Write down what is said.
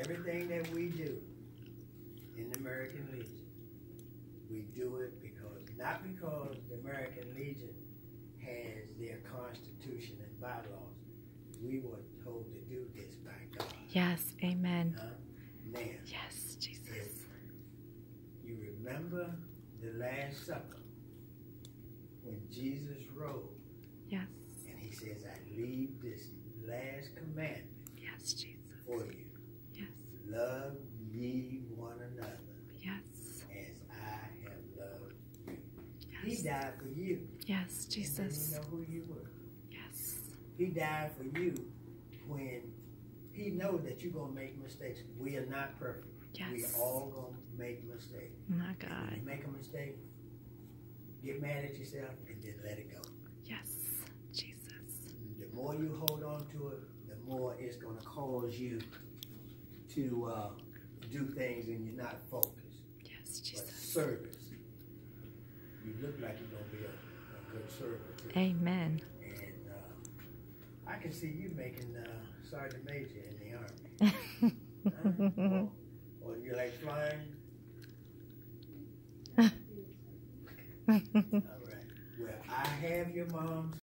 everything that we do in the American Legion, we do it because, not because the American Legion has their constitution and bylaws. We were told to do this by God. Yes, amen. Now, yes, Jesus. If you remember the Last Supper, when Jesus rose, yes, and he says, I leave this last commandment, yes, Jesus, for you. Yes. Love ye one another. Yes. As I have loved you. Yes. He died for you. Yes, Jesus. You know who you were. Yes. He died for you when he knows that you're going to make mistakes. We are not perfect. Yes. We all going to make mistakes. My And when God. you make a mistake, get mad at yourself and then let it go. Yes, Jesus. The more you hold on to it, the more it's going to cause you to do things and you're not focused. Yes, But Jesus. service. You look like you're going to be a good servant too. Amen. And I can see you making Sergeant Major in the Army. Or you like flying? All right. Well, I have your mom's